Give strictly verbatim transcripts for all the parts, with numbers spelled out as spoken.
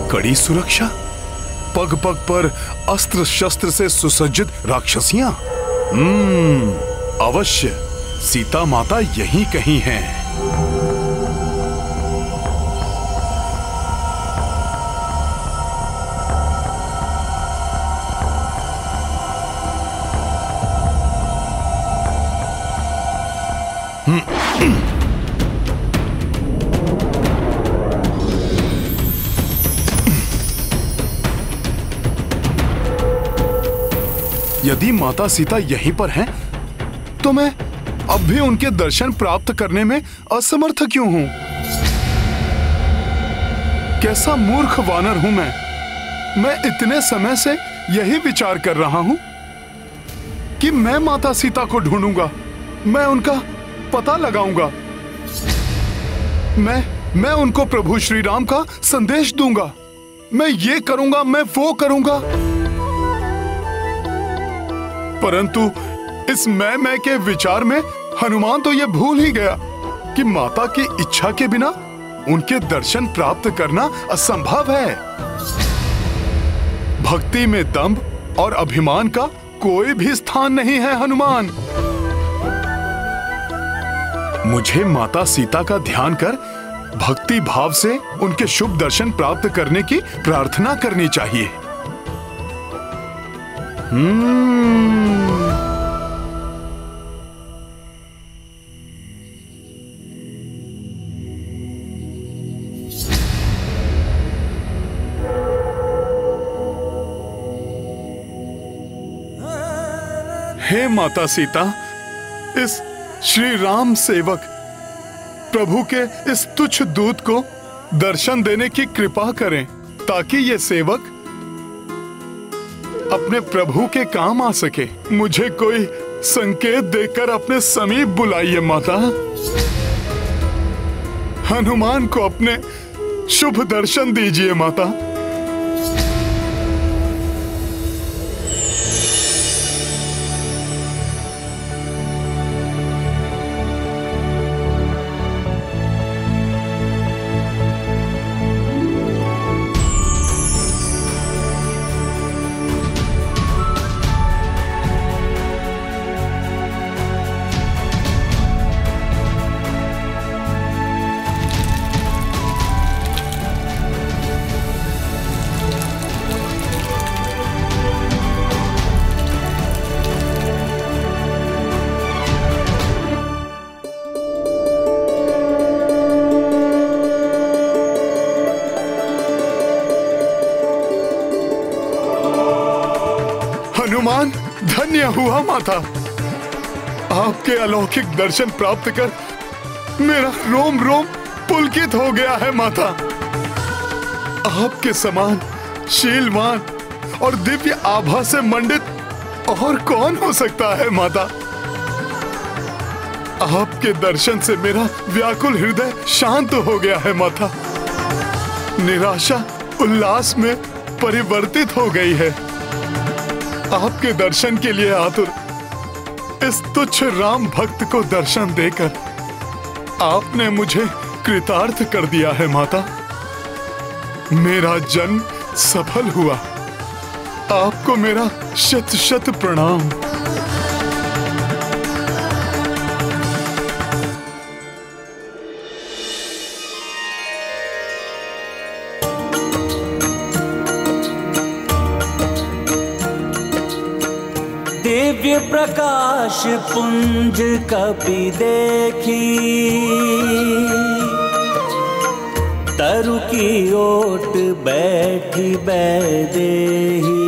कड़ी सुरक्षा, पग पग पर अस्त्र शस्त्र से सुसज्जित राक्षसियां। हम्म, अवश्य सीता माता यहीं कहीं हैं। यदि माता सीता यहीं पर हैं, तो मैं अब भी उनके दर्शन प्राप्त करने में असमर्थ क्यों हूं? कैसा मूर्ख वानर हूं मैं। मैं इतने समय से यही विचार कर रहा हूं कि मैं माता सीता को ढूंढूंगा, मैं उनका पता लगाऊंगा, मैं मैं उनको प्रभु श्री राम का संदेश दूंगा, मैं ये करूंगा, मैं वो करूंगा। परंतु इस मैं मैं के विचार में हनुमान तो ये भूल ही गया कि माता की इच्छा के बिना उनके दर्शन प्राप्त करना असंभव है। भक्ति में दंभ और अभिमान का कोई भी स्थान नहीं है हनुमान। मुझे माता सीता का ध्यान कर भक्ति भाव से उनके शुभ दर्शन प्राप्त करने की प्रार्थना करनी चाहिए। हम्म हे माता सीता, इस श्री राम सेवक प्रभु के इस तुच्छ दूत को दर्शन देने की कृपा करें, ताकि ये सेवक अपने प्रभु के काम आ सके। मुझे कोई संकेत देकर अपने समीप बुलाइए माता। हनुमान को अपने शुभ दर्शन दीजिए माता। हनुमान, धन्य हुआ माता। आपके अलौकिक दर्शन प्राप्त कर मेरा रोम रोम पुलकित हो गया है माता। आपके समान शीलवान और दिव्य आभा से मंडित और कौन हो सकता है माता। आपके दर्शन से मेरा व्याकुल हृदय शांत हो गया है माता। निराशा उल्लास में परिवर्तित हो गई है। आपके दर्शन के लिए आतुर इस तुच्छ राम भक्त को दर्शन देकर आपने मुझे कृतार्थ कर दिया है माता। मेरा जन्म सफल हुआ। आपको मेरा शत शत प्रणाम। दिव्य प्रकाश पुंज कपि देखी, तरु की ओट बैठी बैदेही।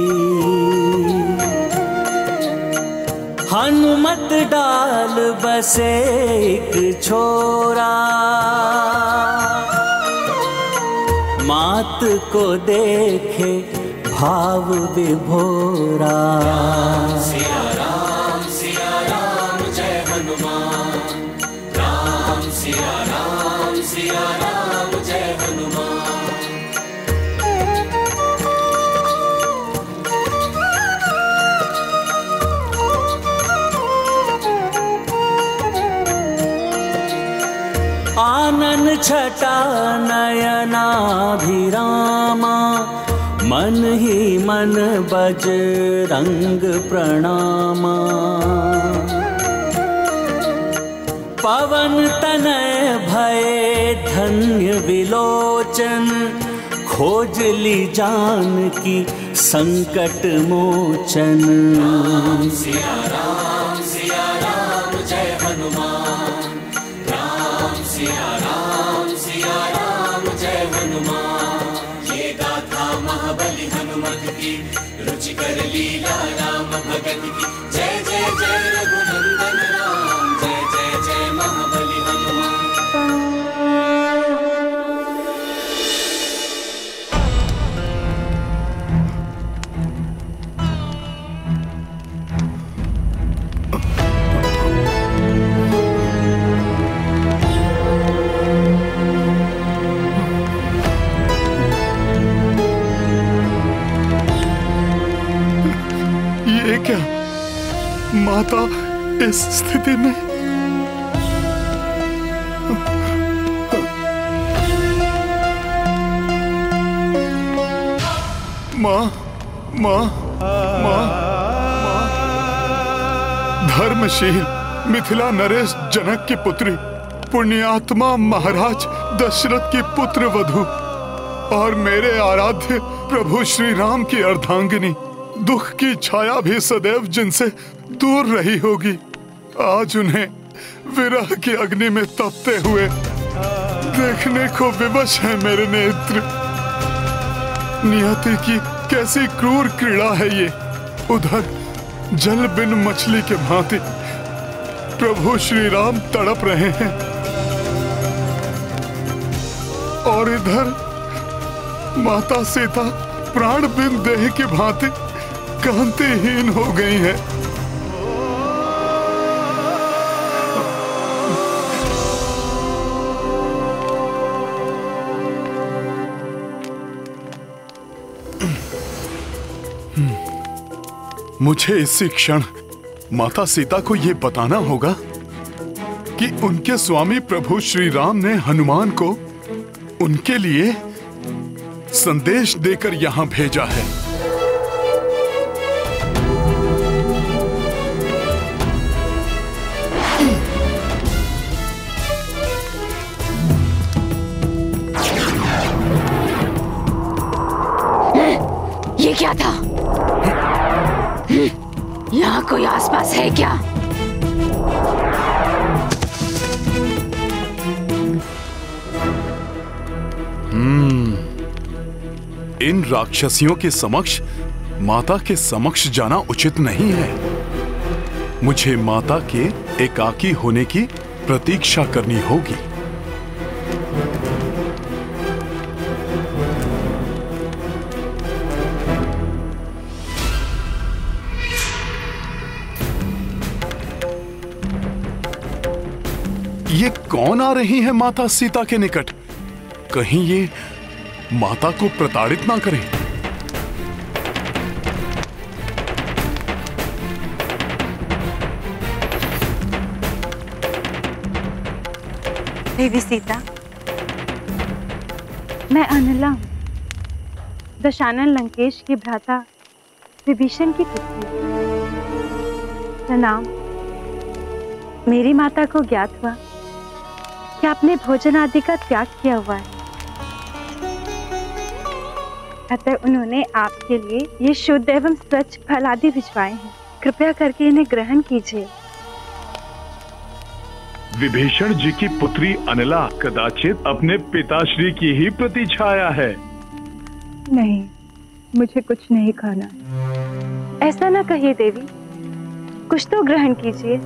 हनुमत डाल बसे एक छोरा, मात को देखे भाव विभोरा। सिया राम सिया राम जय हनुमान, राम सिया राम सिया राम जय हनुमान। आनन छटा नयनाभिरामा, मन ही मन बजरंग प्रणामा। पवन तनय भय धन्य विलोचन, खोज ली जानकी संकट मोचन। राम सिया राम सिया राम जय हनुमान, राम सिया राम सिया राम जय हनुमान। ये गाथा महाबली हनुमत की, रुचिकर लीला राम भगत की। जय जय जय रघुनंदन राम, जय जय जय महाबली हनुमान। ये क्या माता इस स्थिति में? माँ माँ माँ धर्मशील मिथिला नरेश जनक की पुत्री, पुण्यात्मा महाराज दशरथ की पुत्र वधू और मेरे आराध्य प्रभु श्री राम की अर्धांगिनी, दुख की छाया भी सदैव जिनसे दूर रही होगी, आज उन्हें विरह की अग्नि में तपते हुए देखने को विवश है मेरे नेत्र। नियति की कैसी क्रूर क्रीड़ा है ये। उधर जल बिन मछली के भांति प्रभु श्री राम तड़प रहे हैं और इधर माता सीता प्राण बिन देह की भांति कांतिहीन हो गई है। मुझे इसी क्षण माता सीता को यह बताना होगा कि उनके स्वामी प्रभु श्री राम ने हनुमान को उनके लिए संदेश देकर यहां भेजा है। ये क्या था? यहाँ कोई आसपास है क्या? हम्म, इन राक्षसियों के समक्ष माता के समक्ष जाना उचित नहीं है। मुझे माता के एकाकी होने की प्रतीक्षा करनी होगी। ये कौन आ रही है माता सीता के निकट? कहीं ये माता को प्रताड़ित ना करें। देवी सीता, मैं अनिला हूँ, दशानन लंकेश के भ्राता विभीषण की पुत्री। प्रणाम। मेरी माता को ज्ञात हुआ कि आपने भोजन आदि का त्याग किया हुआ है, अतः उन्होंने आपके लिए ये शुद्ध एवं स्वच्छ फल आदि भिजवाए हैं। कृपया करके इन्हें ग्रहण कीजिए। विभीषण जी की पुत्री अनिला कदाचित अपने पिताश्री की ही प्रतिछाया है। नहीं, मुझे कुछ नहीं खाना। ऐसा ना कहिए देवी, कुछ तो ग्रहण कीजिए।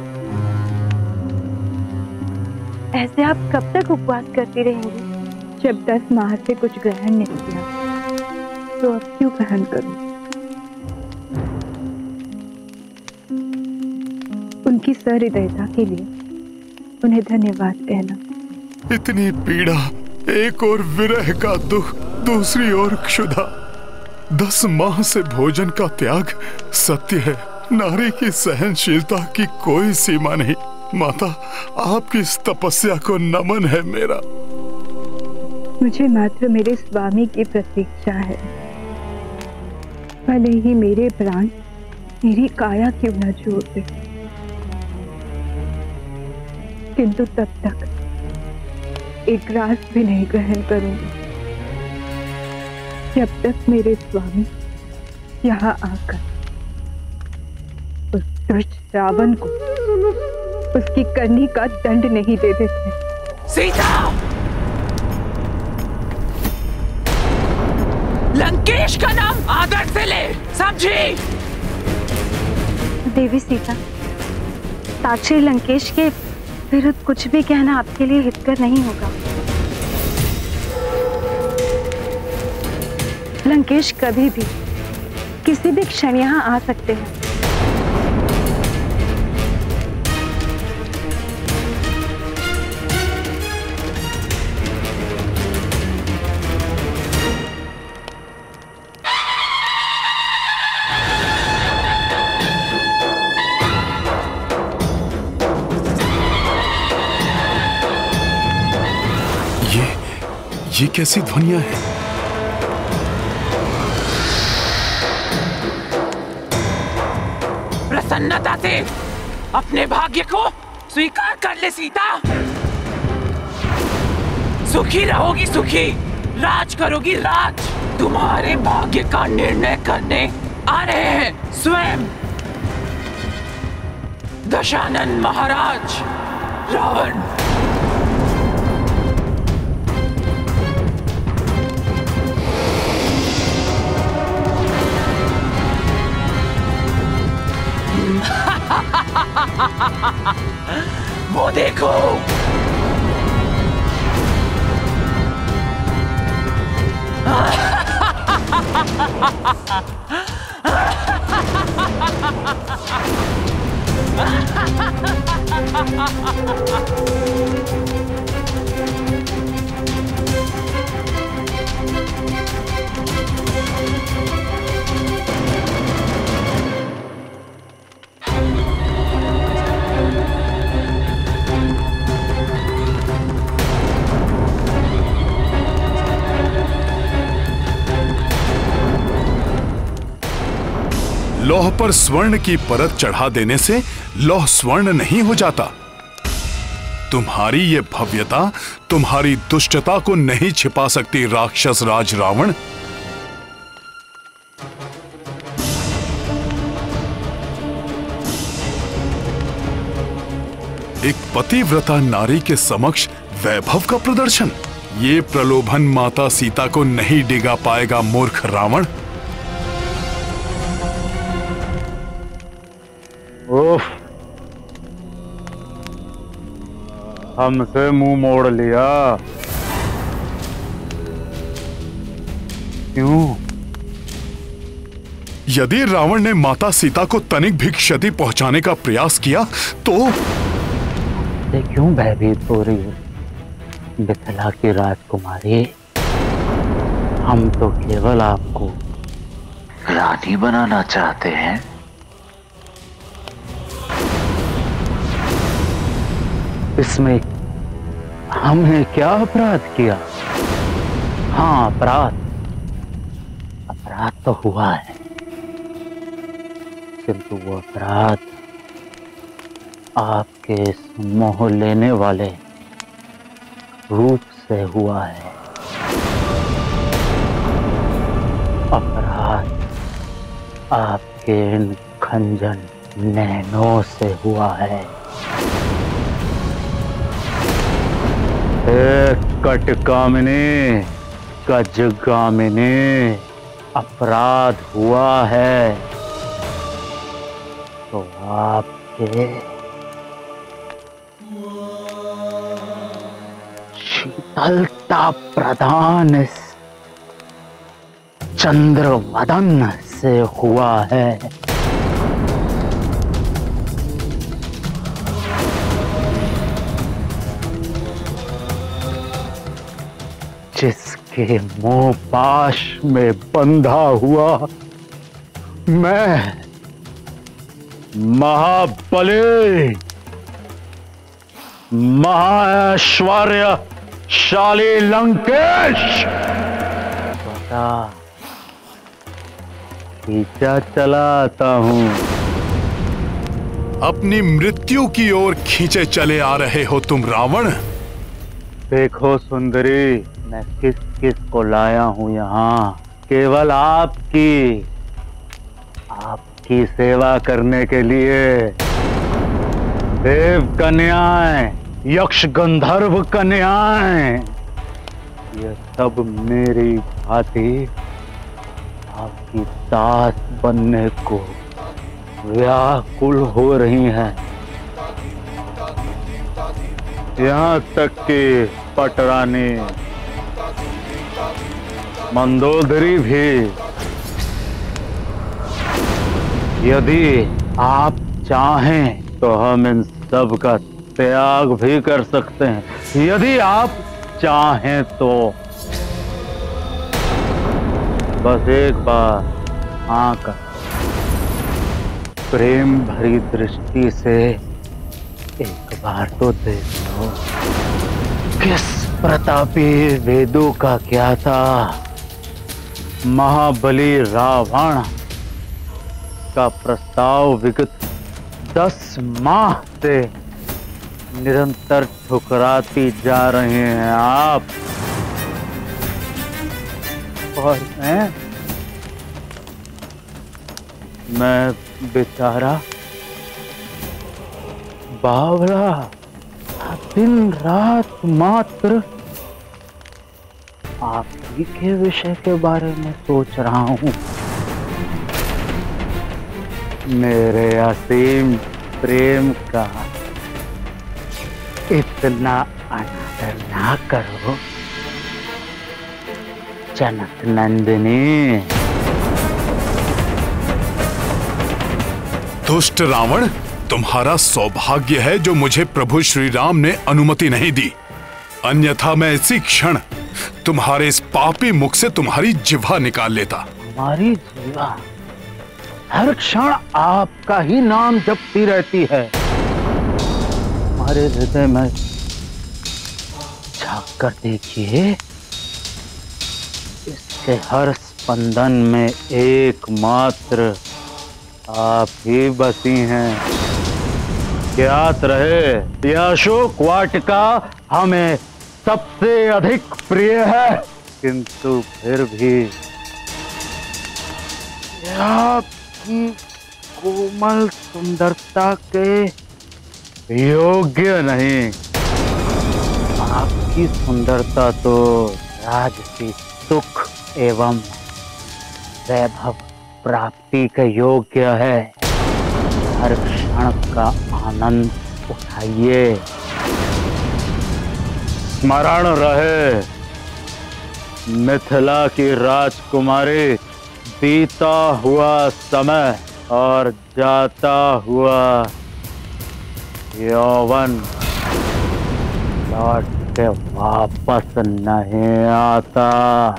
ऐसे आप कब तक उपवास करती रहेंगी? जब दस माह से कुछ ग्रहण नहीं किया तो अब क्यों ग्रहण करूं? उनकी सहृदयता के लिए उन्हें धन्यवाद कहना। इतनी पीड़ा, एक और विरह का दुख, दूसरी ओर क्षुधा। दस माह से भोजन का त्याग सत्य है। नारी की सहनशीलता की कोई सीमा नहीं। माता, आपकी इस तपस्या को नमन है मेरा। मुझे मात्र मेरे स्वामी की प्रतीक्षा है। भले ही मेरे प्राण मेरी काया क्यों न छोड़ दे, किंतु तब तक एक रास भी नहीं ग्रहण करूंगी जब तक मेरे स्वामी यहाँ आकर उस दुष्ट रावण को उसकी करनी का दंड नहीं दे देते। सीता! लंकेश का नाम आदर से ले, समझी? देवी सीता, ताक्षी लंकेश के विरुद्ध कुछ भी कहना आपके लिए हितकर नहीं होगा। लंकेश कभी भी किसी भी क्षण यहाँ आ सकते हैं। ये कैसी ध्वनियां हैं? प्रसन्नता से अपने भाग्य को स्वीकार कर ले सीता। सुखी रहोगी सुखी, राज करोगी राज। तुम्हारे भाग्य का निर्णय करने आ रहे हैं स्वयं दशानन महाराज रावण। वो देखो, लौह पर स्वर्ण की परत चढ़ा देने से लौह स्वर्ण नहीं हो जाता। तुम्हारी ये भव्यता तुम्हारी दुष्टता को नहीं छिपा सकती राक्षस राज रावण। एक पतिव्रता नारी के समक्ष वैभव का प्रदर्शन, ये प्रलोभन माता सीता को नहीं डिगा पाएगा मूर्ख रावण। उफ, हमसे मुंह मोड़ लिया। क्यों? यदि रावण ने माता सीता को तनिक भी क्षति पहुंचाने का प्रयास किया तो ये क्यों भयभीत हो रही है मिथिला की राजकुमारी? हम तो केवल आपको रानी बनाना चाहते हैं। इसमें हमने क्या अपराध किया? हाँ, अपराध अपराध तो हुआ है, किंतु वो अपराध आपके इस मोह लेने वाले रूप से हुआ है। अपराध आपके इन खंजन नैनों से हुआ है। कटकामिनी गजगामिनी, अपराध हुआ है तो आपके शीतलता प्रदान इस चंद्रवदन से हुआ है। जिसके मोह पाश में बंधा हुआ मैं महाबली महाऐश्वर्यशाली लंकेश, बता खींचा चलाता हूँ। अपनी मृत्यु की ओर खींचे चले आ रहे हो तुम रावण। देखो सुंदरी, मैं किस किस को लाया हूँ यहाँ, केवल आपकी आपकी सेवा करने के लिए। देव कन्याएं, यक्ष गंधर्व कन्याएं, ये सब मेरी भांति आपकी दास बनने को व्याकुल हो रही हैं। यहाँ तक कि पटरानी मंदोदरी भी। यदि आप चाहें तो हम इन सब का त्याग भी कर सकते हैं। यदि आप चाहें तो बस एक बार आकर प्रेम भरी दृष्टि से एक बार तो देख लो, किस प्रतापी वेदों का क्या था महाबली रावण का प्रस्ताव विगत दस माह से निरंतर ठुकराती जा रहे हैं आप। और मैं मैं बेचारा बावला दिन रात मात्र आप ही के विषय के बारे में सोच रहा हूँ। मेरे असीम प्रेम का इतना अनादर ना करो जनक नंदिनी। दुष्ट रावण, तुम्हारा सौभाग्य है जो मुझे प्रभु श्री राम ने अनुमति नहीं दी, अन्यथा मैं इसी क्षण तुम्हारे इस पापी मुख से तुम्हारी जिह्वा निकाल लेता। हमारी जिह्वा हर क्षण आपका ही नाम जपती रहती है। हमारे हृदय में झांक कर देखिए, इसके हर स्पंदन में एकमात्र आप ही बसी हैं। ज्ञात रहे, यह अशोक वाटिका हमें सबसे अधिक प्रिय है, किंतु फिर भी आपकी कोमल सुंदरता के योग्य नहीं। आपकी सुंदरता तो राजसी सुख एवं वैभव प्राप्ति के योग्य है। हर क्षण का आनंद उठाइए। स्मरण रहे, मिथिला की राजकुमारी, बीता हुआ समय और जाता हुआ यौवन लौट के वापस नहीं आता।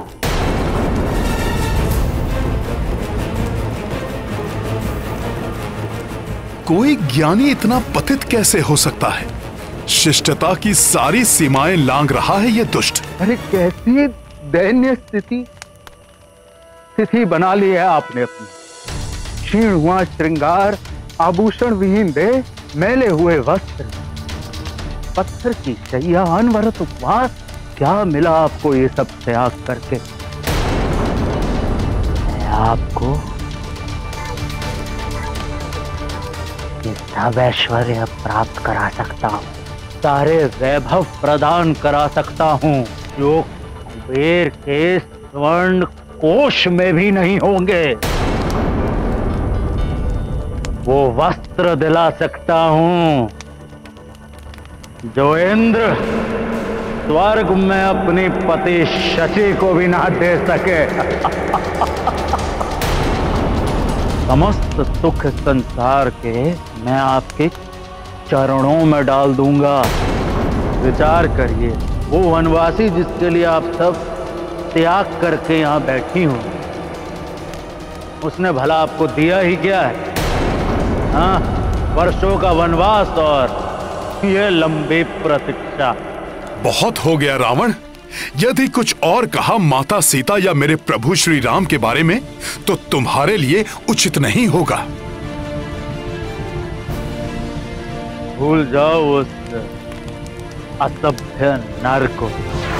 कोई ज्ञानी इतना पतित कैसे हो सकता है? शिष्टता की सारी सीमाएं लांघ रहा है ये दुष्ट। अरे कैसी दैन्य स्थिति स्थिति बना ली है आपने अपनी। क्षीण हुआ श्रृंगार, आभूषण विहीन देह, मैले हुए वस्त्र, पत्थर की शैया, अनवरत उपवास। क्या मिला आपको ये सब त्याग करके? मैं आपको सब ऐश्वर्य प्राप्त करा सकता हूँ, सारे वैभव प्रदान करा सकता हूँ जो कुबेर के स्वर्ण कोश में भी नहीं होंगे। वो वस्त्र दिला सकता हूँ जो इंद्र स्वर्ग में अपनी पति शची को भी ना दे सके। समस्त सुख संसार के मैं आपके चरणों में डाल दूंगा। विचार करिए, वो वनवासी जिसके लिए आप सब त्याग करके यहाँ बैठी हूँ, उसने भला आपको दिया ही क्या है? हाँ, वर्षों का वनवास और ये लंबी प्रतीक्षा। बहुत हो गया रावण। यदि कुछ और कहा माता सीता या मेरे प्रभु श्री राम के बारे में तो तुम्हारे लिए उचित नहीं होगा। भूल जाओ उस असभ्य नर को।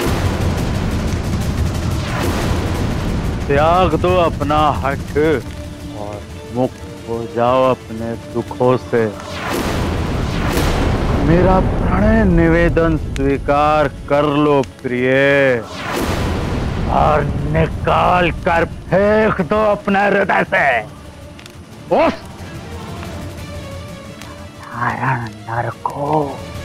त्याग दो अपना हठ और मुक्त हो जाओ अपने दुखों से। मेरा प्रणय निवेदन स्वीकार कर लो प्रिय, और निकाल कर फेंक दो अपने हृदय से उस साधारण नर को।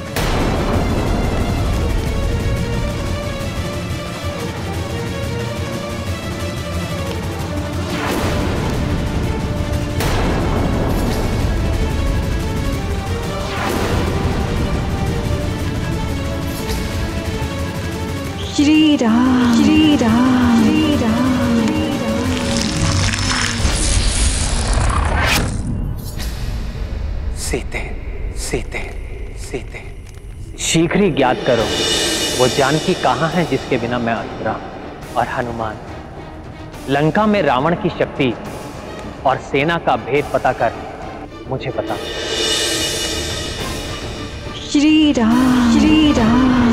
श्री राम श्री राम श्री राम। सीते सीते सीते शीघ्र ही ज्ञात करो वो जानकी कहाँ है जिसके बिना मैं अधूरा हूं। और हनुमान, लंका में रावण की शक्ति और सेना का भेद पता कर मुझे बता। श्री राम श्री राम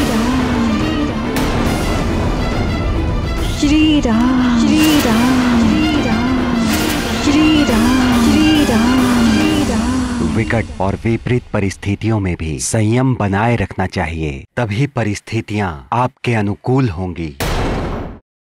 श्री राम श्री राम श्री राम श्री राम। विकट और विपरीत परिस्थितियों में भी संयम बनाए रखना चाहिए, तभी परिस्थितियां आपके अनुकूल होंगी।